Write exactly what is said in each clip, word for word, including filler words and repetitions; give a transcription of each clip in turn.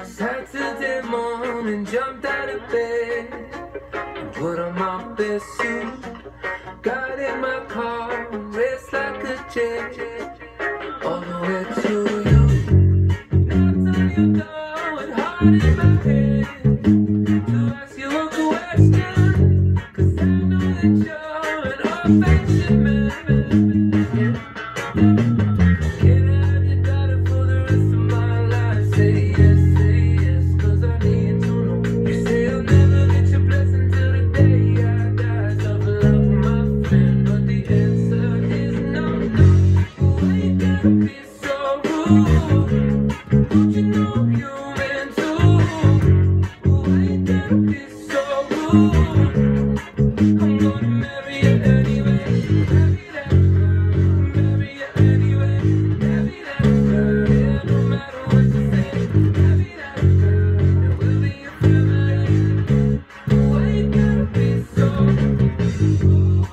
Saturday morning, jumped out of bed and put on my best suit. Got in my car and raced like a jet all the way to you. Knocked on your door with heart in my head to ask you a question, 'cause I know that you're an old-fashioned man. Can I have your daughter for the rest of my life? Say yes, say yes, 'cause I need to know. You say I'll never get your blessing till the day I die. Tough love, my friend, but the answer is no, no. Why you gotta be so rude? Don't you know I'm human too? Why you gotta be so rude? I'm gonna marry you anyway. Marry that girl, marry you anyway. Marry that girl, yeah, no matter what you say. Marry that girl, and we'll be a family. Why you gotta be so rude?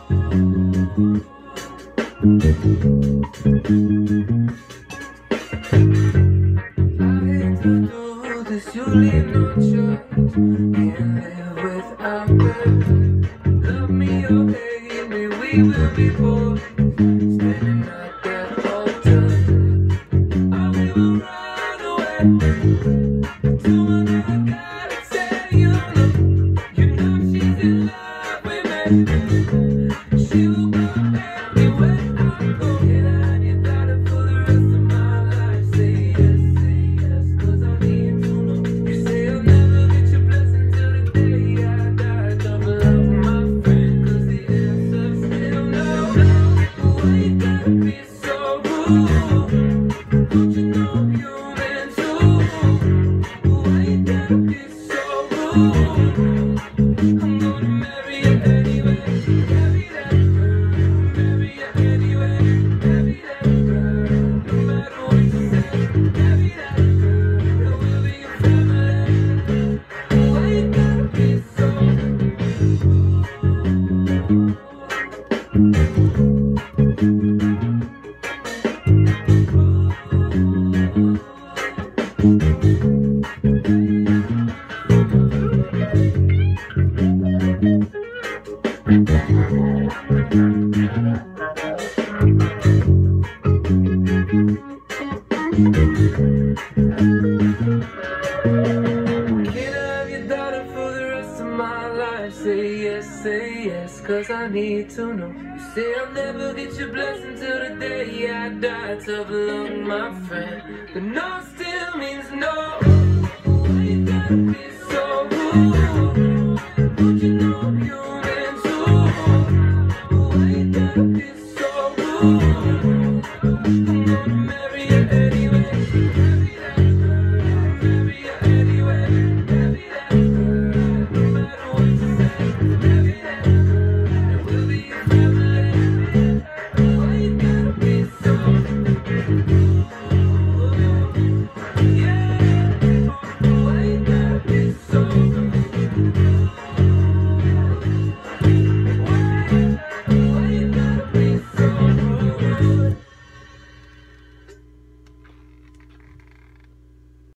I hate to do this, you leave no choice. Can't live without her. Love me or hate me, we will be boys. Standing at that altar, I will run away to another guy that say you know. You know she's in love with me. She will go anywhere I go. Can I have your daughter for the rest of my life? Say yes, say yes, 'cause I need to know. You say I'll never get your blessing till the day I die. Double love, my friend, 'cause the answer's still no, no. Why you gotta be so rude? Don't you know I'm human too? Why you gotta be so rude? I'm gonna marry you anyway. Marry that girl, marry you anyway. Marry that girl, no matter what you say. Marry that girl, and we'll be a family. Why you gotta be so Can I have your daughter for the rest of my life? Say yes, say yes, 'cause I need to know. You say I'll never get your blessing till the day I die. Tough luck, my friend, but no still means no. Why you gotta be so rude? Don't you know